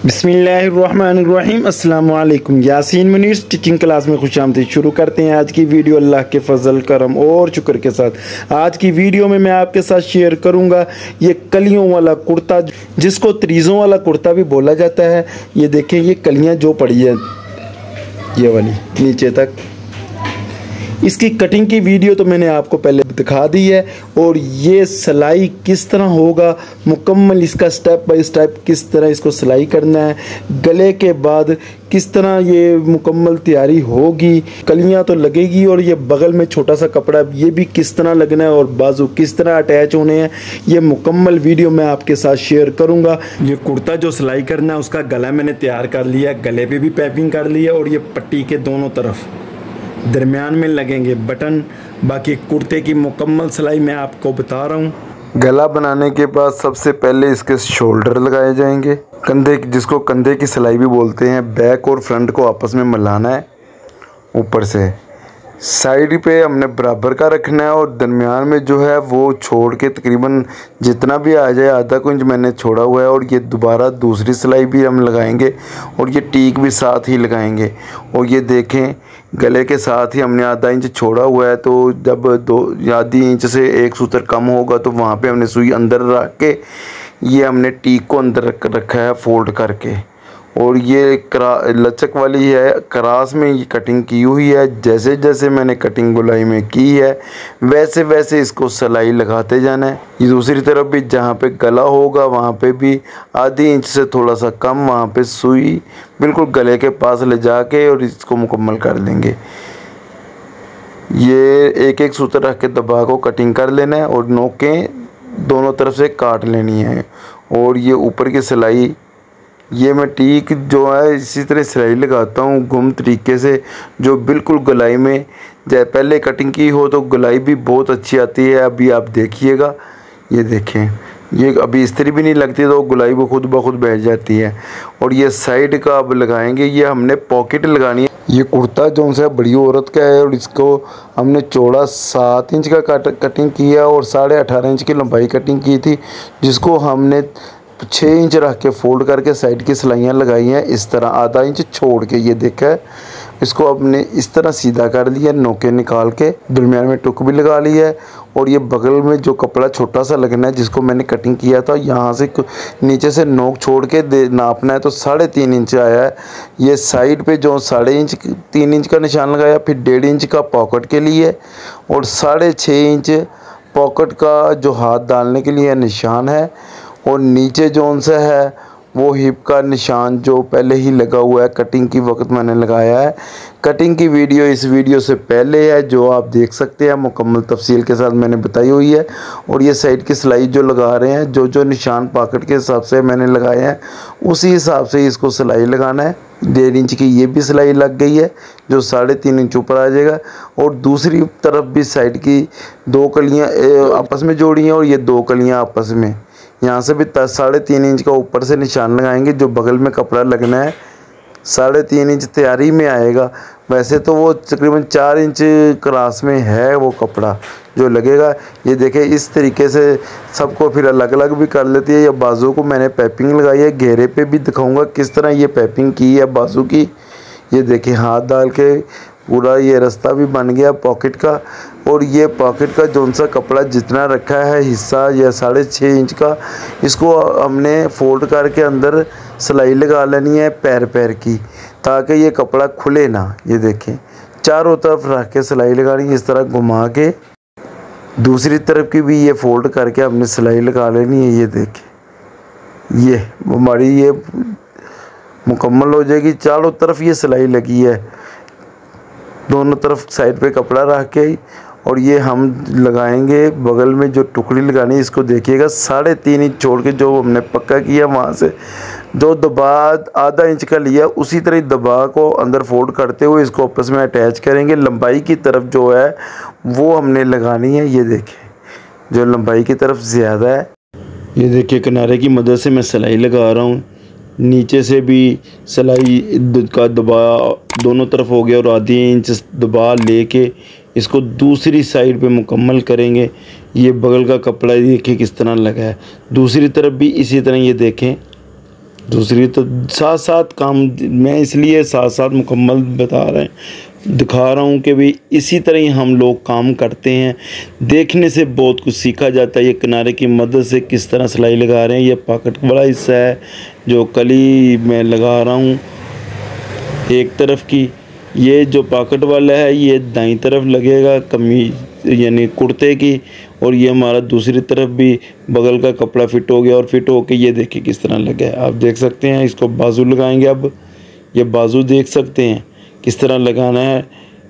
बिस्मिल्लाहिर्रहमानिर्रहीम अस्सलाम वालेकुम। यासीन मुनीर स्टिचिंग क्लास में खुशामदीद। शुरू करते हैं आज की वीडियो अल्लाह के फजल करम और शुक्र के साथ। आज की वीडियो में मैं आपके साथ शेयर करूंगा ये कलियों वाला कुर्ता, जिसको तरीज़ों वाला कुर्ता भी बोला जाता है। ये देखें, ये कलियां जो पड़ी है ये वाली नीचे तक, इसकी कटिंग की वीडियो तो मैंने आपको पहले दिखा दी है। और ये सिलाई किस तरह होगा मुकम्मल, इसका स्टेप बाय स्टेप किस तरह इसको सिलाई करना है, गले के बाद किस तरह ये मुकम्मल तैयारी होगी, कलियां तो लगेगी और ये बगल में छोटा सा कपड़ा ये भी किस तरह लगना है और बाजू किस तरह अटैच होने हैं, ये मुकम्मल वीडियो मैं आपके साथ शेयर करूँगा। ये कुर्ता जो सिलाई करना है उसका गला मैंने तैयार कर लिया, गले पर भी पैपिंग कर ली है और ये पट्टी के दोनों तरफ दरमियान में लगेंगे बटन। बाकी कुर्ते की मुकम्मल सिलाई मैं आपको बता रहा हूँ। गला बनाने के बाद सबसे पहले इसके शोल्डर लगाए जाएंगे, कंधे, जिसको कंधे की सिलाई भी बोलते हैं। बैक और फ्रंट को आपस में मिलाना है। ऊपर से साइड पे हमने बराबर का रखना है और दरमियान में जो है वो छोड़ के तकरीबन जितना भी आ जाए आधा इंच मैंने छोड़ा हुआ है। और ये दोबारा दूसरी सिलाई भी हम लगाएंगे और ये टीक भी साथ ही लगाएंगे। और ये देखें, गले के साथ ही हमने आधा इंच छोड़ा हुआ है, तो जब आधी इंच से एक सूत्र कम होगा तो वहाँ पे हमने सुई अंदर रख के ये हमने टीक को अंदर रखा है फोल्ड करके। और ये लचक वाली है, क्रास में ये कटिंग की हुई है। जैसे जैसे मैंने कटिंग गोलाई में की है वैसे वैसे इसको सिलाई लगाते जाना है। ये दूसरी तरफ भी जहाँ पे गला होगा वहाँ पे भी आधी इंच से थोड़ा सा कम वहाँ पे सुई बिल्कुल गले के पास ले जाके और इसको मुकम्मल कर लेंगे। ये एक एक सूत्र रख के दबा को कटिंग कर लेना है और नोकें दोनों तरफ से काट लेनी है। और ये ऊपर की सिलाई, ये मैं टीक जो है इसी तरह सिलाई लगाता हूँ गुम तरीके से, जो बिल्कुल गलाई में जैसे पहले कटिंग की हो तो गलाई भी बहुत अच्छी आती है। अभी आप देखिएगा, ये देखें, ये अभी इस्त्री भी नहीं लगती तो गुलाई वो खुद ब खुद बैठ जाती है। और ये साइड का अब लगाएंगे, ये हमने पॉकेट लगानी है। ये कुर्ता जो है बड़ी औरत का है और इसको हमने चौड़ा 7 इंच का कटिंग किया और 18.5 इंच की लंबाई कटिंग की थी, जिसको हमने 6 इंच रख के फोल्ड करके साइड की सिलाइयाँ लगाई हैं इस तरह आधा इंच छोड़ के। ये देखा है, इसको अपने इस तरह सीधा कर लिया, नोके निकाल के दरमियान में टुक भी लगा ली है। और ये बगल में जो कपड़ा छोटा सा लगना है जिसको मैंने कटिंग किया था, यहाँ से नीचे से नोक छोड़ के नापना है तो 3.5 इंच आया है। ये साइड पे जो 3.5 इंच का निशान लगाया, फिर 1.5 इंच का पॉकेट के लिए और 6.5 इंच पॉकेट का जो हाथ डालने के लिए निशान है। और नीचे जोन सा है वो हिप का निशान जो पहले ही लगा हुआ है, कटिंग की वक्त मैंने लगाया है। कटिंग की वीडियो इस वीडियो से पहले है जो आप देख सकते हैं, मुकम्मल तफसील के साथ मैंने बताई हुई है। और ये साइड की सिलाई जो लगा रहे हैं, जो जो निशान पॉकेट के हिसाब से मैंने लगाए हैं उसी हिसाब से इसको सिलाई लगाना है। 1.5 इंच की ये भी सिलाई लग गई है जो 3.5 इंच ऊपर आ जाएगा। और दूसरी तरफ भी साइड की 2 कलियाँ आपस में जोड़ी हैं और ये 2 कलियाँ आपस में, यहाँ से भी 3.5 इंच का ऊपर से निशान लगाएंगे। जो बगल में कपड़ा लगना है 3.5 इंच तैयारी में आएगा। वैसे तो वो तकरीबन 4 इंच क्रास में है वो कपड़ा जो लगेगा। ये देखें, इस तरीके से सबको फिर अलग अलग भी कर लेती है। ये बाजू को मैंने पैपिंग लगाई है, घेरे पे भी दिखाऊंगा किस तरह ये पैपिंग की है बाजू की। ये देखें, हाथ डाल के पूरा ये रास्ता भी बन गया पॉकेट का। और ये पॉकेट का जौन सा कपड़ा जितना रखा है हिस्सा या 6.5 इंच का, इसको हमने फोल्ड करके अंदर सिलाई लगा लेनी है पैर पैर की, ताकि ये कपड़ा खुले ना। ये देखें, चारों तरफ रख के सिलाई लगानी है, इस तरह घुमा के दूसरी तरफ की भी ये फोल्ड करके हमने सिलाई लगा लेनी है। ये देखें, ये हमारी ये मुकम्मल हो जाएगी। चारों तरफ ये सिलाई लगी है, दोनों तरफ साइड पे कपड़ा रख के। और ये हम लगाएंगे बगल में जो टुकड़ी लगानी है, इसको देखिएगा 3.5 इंच छोड़ के जो हमने पक्का किया वहाँ से जो दबा आधा इंच का लिया उसी तरह दबा को अंदर फोल्ड करते हुए इसको आपस में अटैच करेंगे। लंबाई की तरफ जो है वो हमने लगानी है। ये देखें, जो लंबाई की तरफ ज़्यादा है, ये देखिए किनारे की मदद से मैं सिलाई लगा रहा हूँ। नीचे से भी सिलाई का दबाव दोनों तरफ हो गया और आधी इंच दबा लेके इसको दूसरी साइड पे मुकम्मल करेंगे। ये बगल का कपड़ा देखिए किस तरह लगा है, दूसरी तरफ भी इसी तरह। ये देखें, दूसरी तो साथ साथ काम, मैं इसलिए साथ साथ मुकम्मल दिखा रहा हूँ कि भाई इसी तरह ही हम लोग काम करते हैं। देखने से बहुत कुछ सीखा जाता है। ये किनारे की मदद से किस तरह सिलाई लगा रहे हैं। ये पॉकेट वाला हिस्सा है जो कली मैं लगा रहा हूँ एक तरफ की। ये जो पॉकेट वाला है ये दाईं तरफ लगेगा कमीज यानी कुर्ते की, और ये हमारा दूसरी तरफ भी बगल का कपड़ा फिट हो गया। और फिट होके ये देखिए किस तरह लगा है, आप देख सकते हैं। इसको बाजू लगाएंगे। अब ये बाजू देख सकते हैं किस तरह लगाना है।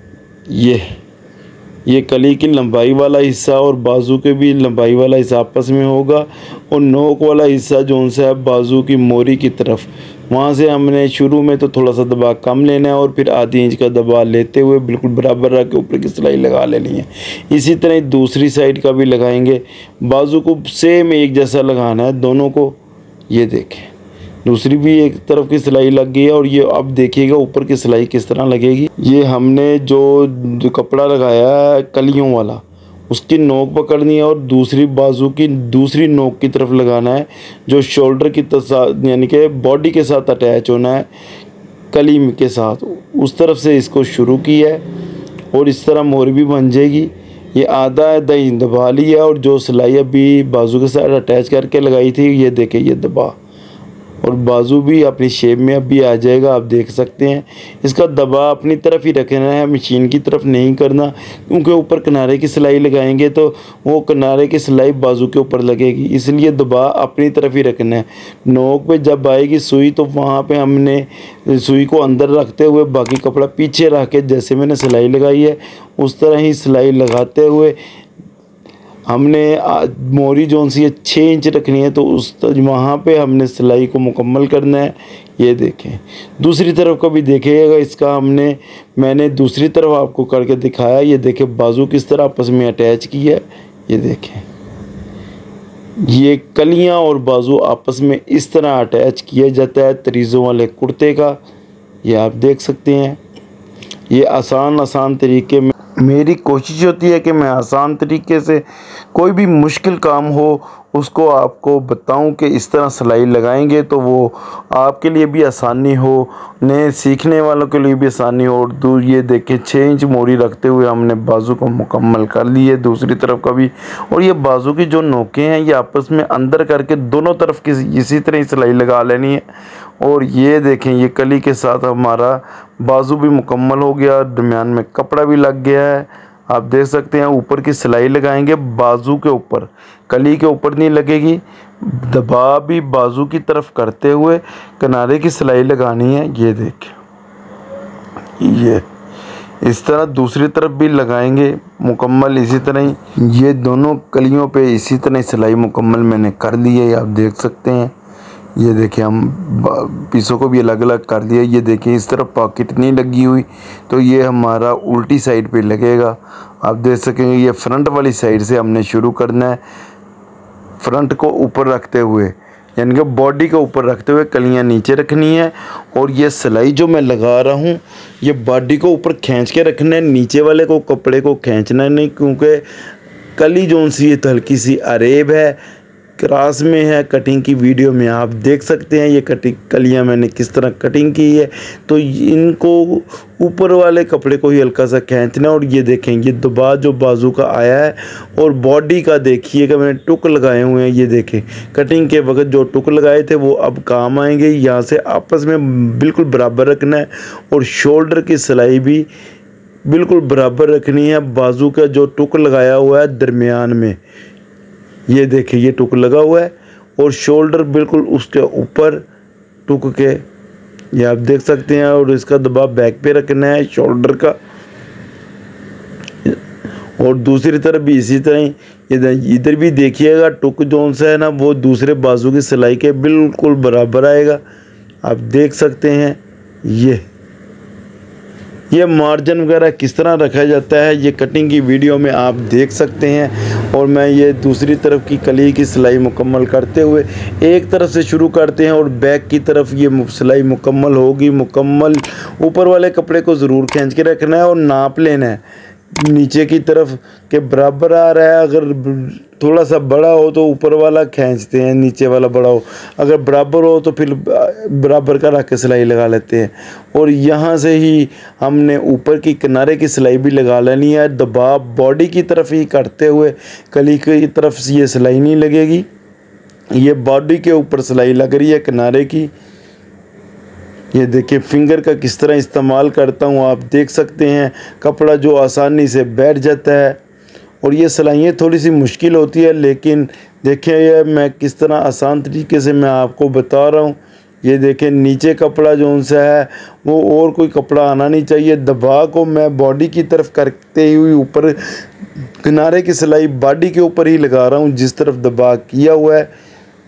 ये कली की लंबाई वाला हिस्सा और बाजू के भी लंबाई वाला हिस्सा आपस में होगा, और नोक वाला हिस्सा जो सा है बाजू की मोरी की तरफ, वहाँ से हमने शुरू में तो थोड़ा सा दबाव कम लेना है और फिर आधी इंच का दबाव लेते हुए बिल्कुल बराबर रख के ऊपर की सिलाई लगा लेनी है। इसी तरह दूसरी साइड का भी लगाएंगे। बाजू को सेम एक जैसा लगाना है दोनों को। ये देखें दूसरी भी एक तरफ की सिलाई लग गई है, और ये अब देखिएगा ऊपर की सिलाई किस तरह लगेगी। ये हमने जो कपड़ा लगाया है कलियों वाला, उसकी नोक पकड़नी है और दूसरी बाजू की दूसरी नोक की तरफ लगाना है, जो शोल्डर की यानी कि बॉडी के साथ अटैच होना है कली के साथ। उस तरफ से इसको शुरू किया है और इस तरह मोरी भी बन जाएगी। ये आधा दही दबा लिया और जो सिलाई अभी बाजू के साथ अटैच करके लगाई थी ये देखे ये दबा, और बाजू भी अपनी शेप में अभी आ जाएगा। आप देख सकते हैं। इसका दबाव अपनी तरफ ही रखना है, मशीन की तरफ नहीं करना, क्योंकि ऊपर किनारे की सिलाई लगाएंगे तो वो किनारे की सिलाई बाजू के ऊपर लगेगी, इसलिए दबाव अपनी तरफ ही रखना है। नोक पे जब आएगी सुई तो वहाँ पे हमने सुई को अंदर रखते हुए बाकी कपड़ा पीछे रख के जैसे मैंने सिलाई लगाई है उस तरह ही सिलाई लगाते हुए हमने मोरी जोन सी 6 इंच रखनी है, तो उस वहाँ पे हमने सिलाई को मुकम्मल करना है। ये देखें दूसरी तरफ का भी देखिएगा। इसका मैंने दूसरी तरफ आपको करके दिखाया। ये देखें बाजू किस तरह आपस में अटैच की है। ये देखें ये कलियाँ और बाजू आपस में इस तरह अटैच किया जाता है तरीज़ों वाले कुर्ते का। ये आप देख सकते हैं। ये आसान तरीके में मेरी कोशिश होती है कि मैं आसान तरीके से कोई भी मुश्किल काम हो उसको आपको बताऊं कि इस तरह सिलाई लगाएंगे तो वो आपके लिए भी आसानी हो, नए सीखने वालों के लिए भी आसानी हो। और ये देखें 6 इंच मोरी रखते हुए हमने बाजू को मुकम्मल कर ली है दूसरी तरफ का भी। और ये बाजू की जो नोकें हैं ये आपस में अंदर करके दोनों तरफ की इसी तरह सिलाई लगा लेनी है। और ये देखें ये कली के साथ हमारा बाजू भी मुकम्मल हो गया, दरमियान में कपड़ा भी लग गया है। आप देख सकते हैं ऊपर की सिलाई लगाएंगे बाजू के ऊपर, कली के ऊपर नहीं लगेगी। दबाव भी बाजू की तरफ करते हुए किनारे की सिलाई लगानी है। ये देखें ये इस तरह दूसरी तरफ भी लगाएंगे मुकम्मल इसी तरह ही। ये दोनों कलियों पे इसी तरह सिलाई मुकम्मल मैंने कर ली है, आप देख सकते हैं। ये देखिए हम पीसों को भी अलग अलग कर दिया। ये देखिए इस तरफ पॉकेट नहीं लगी हुई तो ये हमारा उल्टी साइड पे लगेगा। आप देख सकेंगे ये फ्रंट वाली साइड से हमने शुरू करना है, फ्रंट को ऊपर रखते हुए यानी कि बॉडी के ऊपर रखते हुए कलियां नीचे रखनी है। और ये सिलाई जो मैं लगा रहा हूँ ये बॉडी को ऊपर खींच के रखना है, नीचे वाले को कपड़े को खींचना नहीं, क्योंकि कली जो सी ये हल्की सी अरेब है, क्रॉस में है। कटिंग की वीडियो में आप देख सकते हैं ये कलियां मैंने किस तरह कटिंग की है। तो इनको ऊपर वाले कपड़े को ही हल्का सा खींचना। और ये देखें ये दबाव जो बाजू का आया है और बॉडी का देखिएगा मैंने टुक लगाए हुए हैं। ये देखें कटिंग के वक्त जो टुक लगाए थे वो अब काम आएंगे। यहाँ से आपस में बिल्कुल बराबर रखना है और शोल्डर की सिलाई भी बिल्कुल बराबर रखनी है। बाजू का जो टुक लगाया हुआ है दरमियान में, ये देखिए ये टुक लगा हुआ है और शोल्डर बिल्कुल उसके ऊपर टुक के, ये आप देख सकते हैं। और इसका दबाव बैक पे रखना है शोल्डर का। और दूसरी तरफ भी इसी तरह ही इधर भी देखिएगा टुक जोन सा है ना वो दूसरे बाजू की सिलाई के बिल्कुल बराबर आएगा। आप देख सकते हैं ये मार्जिन वगैरह किस तरह रखा जाता है ये कटिंग की वीडियो में आप देख सकते हैं। और मैं ये दूसरी तरफ की कली की सिलाई मुकम्मल करते हुए एक तरफ से शुरू करते हैं और बैक की तरफ ये सिलाई मुकम्मल होगी। मुकम्मल ऊपर वाले कपड़े को ज़रूर खींच के रखना है और नाप लेना है। नीचे की तरफ के बराबर आ रहा है। अगर थोड़ा सा बड़ा हो तो ऊपर वाला खींचते हैं, नीचे वाला बड़ा हो। अगर बराबर हो तो फिर बराबर का रख के सिलाई लगा लेते हैं। और यहाँ से ही हमने ऊपर की किनारे की सिलाई भी लगा लेनी है। दबाव बॉडी की तरफ ही करते हुए, कली की तरफ से ये सिलाई नहीं लगेगी। ये बॉडी के ऊपर सिलाई लग रही है किनारे की। ये देखिए फिंगर का किस तरह इस्तेमाल करता हूँ, आप देख सकते हैं। कपड़ा जो आसानी से बैठ जाता है। और ये सिलाइयाँ थोड़ी सी मुश्किल होती है, लेकिन देखिए ये मैं किस तरह आसान तरीके से मैं आपको बता रहा हूँ। ये देखें नीचे कपड़ा जो उनसे है वो और कोई कपड़ा आना नहीं चाहिए। दबाव को मैं बॉडी की तरफ करते हुए ऊपर किनारे की सिलाई बॉडी के ऊपर ही लगा रहा हूँ, जिस तरफ दबाव किया हुआ है।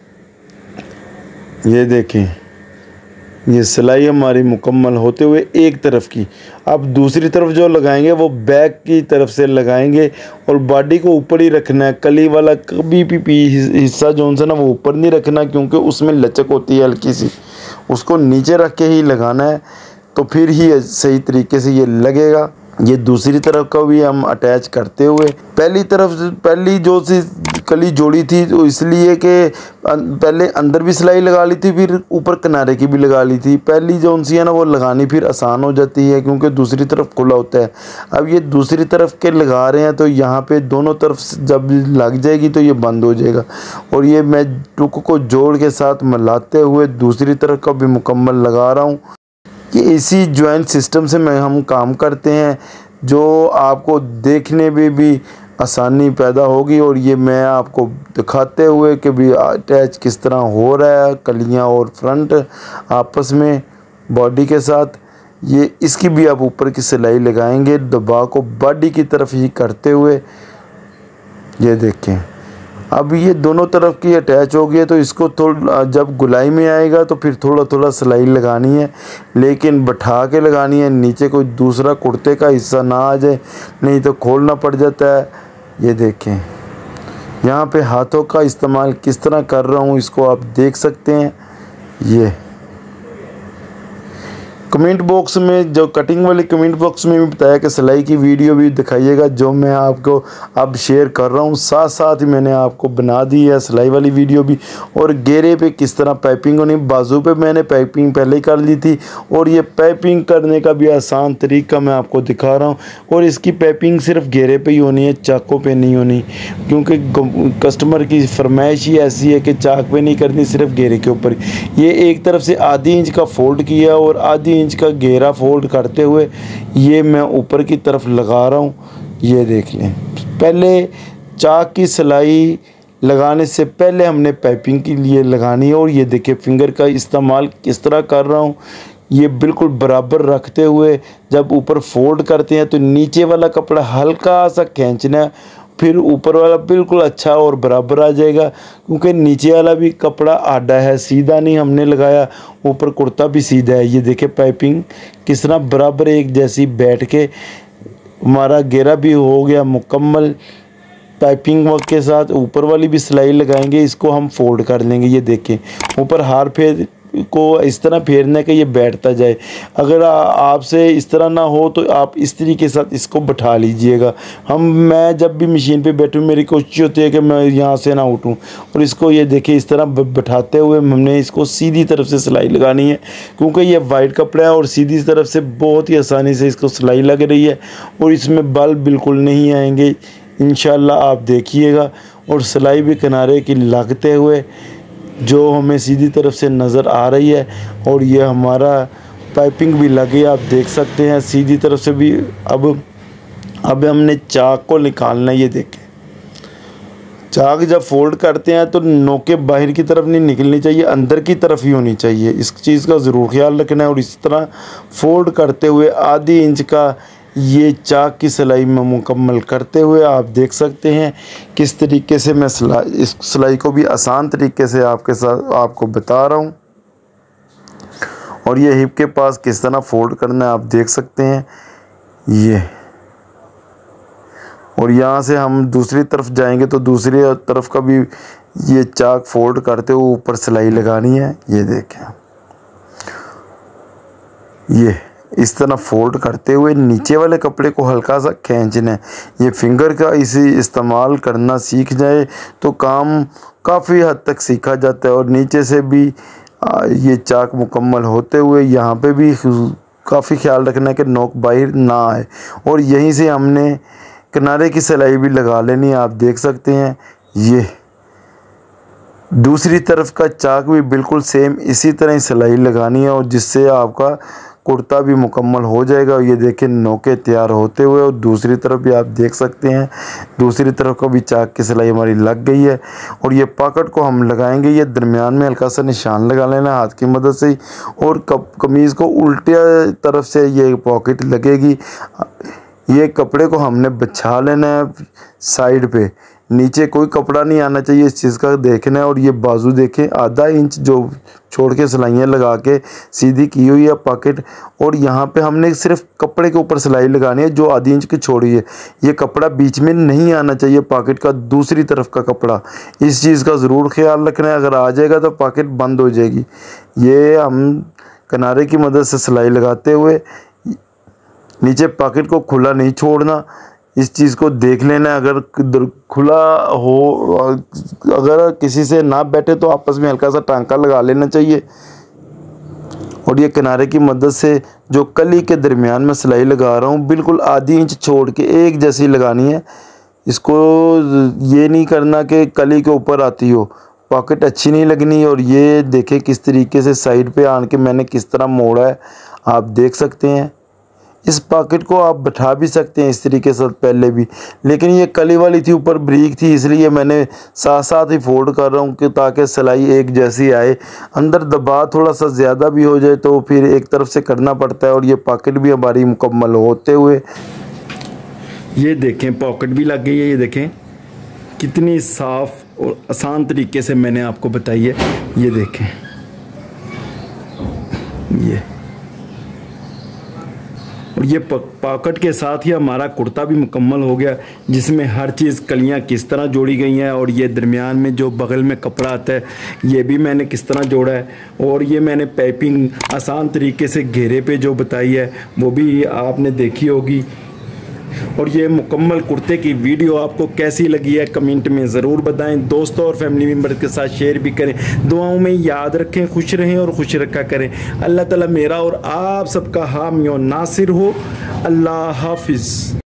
ये देखें ये सिलाई हमारी मुकम्मल होते हुए एक तरफ की। अब दूसरी तरफ जो लगाएंगे वो बैक की तरफ से लगाएंगे और बॉडी को ऊपर ही रखना है। कली वाला कभी भी हिस्सा जो उनसे ना वो ऊपर नहीं रखना, क्योंकि उसमें लचक होती है हल्की सी। उसको नीचे रख के ही लगाना है, तो फिर ही सही तरीके से ये लगेगा। ये दूसरी तरफ का भी हम अटैच करते हुए पहली जो सी कली जोड़ी थी, तो इसलिए कि पहले अंदर भी सिलाई लगा ली थी, फिर ऊपर किनारे की भी लगा ली थी। पहली जो उनसी है ना वो लगानी फिर आसान हो जाती है, क्योंकि दूसरी तरफ खुला होता है। अब ये दूसरी तरफ के लगा रहे हैं, तो यहाँ पे दोनों तरफ जब लग जाएगी तो ये बंद हो जाएगा। और ये मैं टुक को जोड़ के साथ मिलाते हुए दूसरी तरफ का भी मुकम्मल लगा रहा हूँ। कि इसी जॉइंट सिस्टम से हम काम करते हैं, जो आपको देखने में भी आसानी पैदा होगी। और ये मैं आपको दिखाते हुए कि भी अटैच किस तरह हो रहा है कलियां और फ्रंट आपस में बॉडी के साथ। ये इसकी भी आप ऊपर की सिलाई लगाएंगे, दबाव को बॉडी की तरफ ही करते हुए। ये देखें अब ये दोनों तरफ की अटैच हो गई है, तो इसको थोड़ा जब गुलाई में आएगा तो फिर थोड़ा थोड़ा सिलाई लगानी है, लेकिन बैठा के लगानी है। नीचे कोई दूसरा कुर्ते का हिस्सा ना आ जाए, नहीं तो खोलना पड़ जाता है। ये देखें यहाँ पे हाथों का इस्तेमाल किस तरह कर रहा हूँ, इसको आप देख सकते हैं। ये कमेंट बॉक्स में, जो कटिंग वाले कमेंट बॉक्स में भी बताया कि सिलाई की वीडियो भी दिखाइएगा, जो मैं आपको अब शेयर कर रहा हूँ। साथ साथ ही मैंने आपको बना दी है सिलाई वाली वीडियो भी। और घेरे पे किस तरह पाइपिंग होनी, बाजू पे मैंने पाइपिंग पहले ही कर ली थी, और ये पाइपिंग करने का भी आसान तरीका मैं आपको दिखा रहा हूँ। और इसकी पाइपिंग सिर्फ घेरे पे ही होनी है, चाकों पे नहीं होनी, क्योंकि कस्टमर की फरमाइश ही ऐसी है कि चाक पे नहीं करनी, सिर्फ घेरे के ऊपर। ये एक तरफ से आधी इंच का फोल्ड किया और आधी इंच का घेरा फोल्ड करते हुए ये मैं ऊपर की तरफ लगा रहा हूँ। ये देख लें, पहले चाक की सिलाई लगाने से पहले हमने पाइपिंग के लिए लगानी है। और ये देखिए फिंगर का इस्तेमाल किस तरह कर रहा हूँ, ये बिल्कुल बराबर रखते हुए। जब ऊपर फोल्ड करते हैं तो नीचे वाला कपड़ा हल्का सा खींचना है, फिर ऊपर वाला बिल्कुल अच्छा और बराबर आ जाएगा, क्योंकि नीचे वाला भी कपड़ा आड़ा है, सीधा नहीं हमने लगाया, ऊपर कुर्ता भी सीधा है। ये देखे पाइपिंग किस तरह बराबर एक जैसी बैठ के हमारा घेरा भी हो गया मुकम्मल। पाइपिंग वर्क के साथ ऊपर वाली भी सिलाई लगाएंगे, इसको हम फोल्ड कर लेंगे। ये देखें ऊपर हार फेर को इस तरह फेरने के ये बैठता जाए। अगर आपसे इस तरह ना हो तो आप इस तरीके के साथ इसको बैठा लीजिएगा। मैं जब भी मशीन पे बैठूँ मेरी कोशिश होती है कि मैं यहाँ से ना उठूँ, और इसको ये देखिए इस तरह बैठाते हुए हमने इसको सीधी तरफ से सिलाई लगानी है, क्योंकि ये वाइट कपड़ा है और सीधी तरफ से बहुत ही आसानी से इसको सिलाई लग रही है और इसमें बल बिल्कुल नहीं आएंगे इंशाल्लाह, आप देखिएगा। और सिलाई भी किनारे की लगते हुए जो हमें सीधी तरफ से नज़र आ रही है, और ये हमारा पाइपिंग भी लगी, आप देख सकते हैं सीधी तरफ से भी। अब हमने चाक को निकालना है। ये देखें चाक जब फोल्ड करते हैं तो नोके बाहर की तरफ नहीं निकलनी चाहिए, अंदर की तरफ ही होनी चाहिए, इस चीज़ का ज़रूर ख्याल रखना है। और इस तरह फोल्ड करते हुए आधी इंच का ये चाक की सिलाई में मुकम्मल करते हुए आप देख सकते हैं किस तरीके से मैं इस सिलाई को भी आसान तरीके से आपको बता रहा हूँ। और ये हिप के पास किस तरह फोल्ड करना है आप देख सकते हैं ये। और यहाँ से हम दूसरी तरफ जाएंगे तो दूसरी तरफ का भी ये चाक फोल्ड करते हुए ऊपर सिलाई लगानी है। ये देखें, ये इस तरह फोल्ड करते हुए नीचे वाले कपड़े को हल्का सा खींचना है। ये फिंगर का इसी इस्तेमाल करना सीख जाए तो काम काफ़ी हद तक सीखा जाता है। और नीचे से भी ये चाक मुकम्मल होते हुए यहाँ पे भी काफ़ी ख्याल रखना है कि नोक बाहर ना आए। और यहीं से हमने किनारे की सिलाई भी लगा लेनी है। आप देख सकते हैं ये दूसरी तरफ का चाक भी बिल्कुल सेम इसी तरह ही सिलाई लगानी है और जिससे आपका कुर्ता भी मुकम्मल हो जाएगा। और ये देखें नोके तैयार होते हुए और दूसरी तरफ भी आप देख सकते हैं दूसरी तरफ का भी चाक की सिलाई हमारी लग गई है। और ये पॉकेट को हम लगाएंगे, ये दरमियान में हल्का सा निशान लगा लेना हाथ की मदद से ही। और कमीज़ को उल्टे तरफ से ये पॉकेट लगेगी। ये कपड़े को हमने बिछा लेना है साइड पे, नीचे कोई कपड़ा नहीं आना चाहिए, इस चीज़ का देखना है। और ये बाजू देखें आधा इंच जो छोड़ के सिलाइयाँ लगा के सीधी की हुई है पॉकेट। और यहाँ पे हमने सिर्फ कपड़े के ऊपर सिलाई लगानी है जो आधी इंच की छोड़ी है। ये कपड़ा बीच में नहीं आना चाहिए पॉकेट का, दूसरी तरफ का कपड़ा, इस चीज़ का ज़रूर ख्याल रखना है। अगर आ जाएगा तो पॉकेट बंद हो जाएगी। ये हम किनारे की मदद से सिलाई लगाते हुए नीचे पॉकेट को खुला नहीं छोड़ना, इस चीज़ को देख लेना। अगर खुला हो, अगर किसी से ना बैठे तो आपस में हल्का सा टांका लगा लेना चाहिए। और ये किनारे की मदद से जो कली के दरमियान में सिलाई लगा रहा हूँ बिल्कुल आधी इंच छोड़ के एक जैसी लगानी है। इसको ये नहीं करना कि कली के ऊपर आती हो, पॉकेट अच्छी नहीं लगनी। और ये देखें किस तरीके से साइड पे आन के मैंने किस तरह मोड़ा है, आप देख सकते हैं। इस पॉकेट को आप बैठा भी सकते हैं इस तरीके से पहले भी, लेकिन ये कली वाली थी ऊपर ब्रीक थी इसलिए मैंने साथ साथ ही फोल्ड कर रहा हूँ कि ताकि सिलाई एक जैसी आए। अंदर दबाव थोड़ा सा ज़्यादा भी हो जाए तो फिर एक तरफ से करना पड़ता है। और ये पॉकेट भी हमारी मुकम्मल होते हुए ये देखें पॉकेट भी लग गई है। ये देखें कितनी साफ़ और आसान तरीके से मैंने आपको बताई है। ये देखें ये, और ये पॉकेट के साथ ही हमारा कुर्ता भी मुकम्मल हो गया जिसमें हर चीज़ कलियां किस तरह जोड़ी गई हैं। और ये दरमियान में जो बगल में कपड़ा आता है ये भी मैंने किस तरह जोड़ा है। और ये मैंने पाइपिंग आसान तरीके से घेरे पे जो बताई है वो भी आपने देखी होगी। और ये मुकम्मल कुर्ते की वीडियो आपको कैसी लगी है कमेंट में ज़रूर बताएं। दोस्तों और फैमिली मेम्बर के साथ शेयर भी करें। दुआओं में याद रखें, खुश रहें और खुश रखा करें। अल्लाह ताला मेरा और आप सबका हामी और नासिर हो। अल्लाह हाफिज़।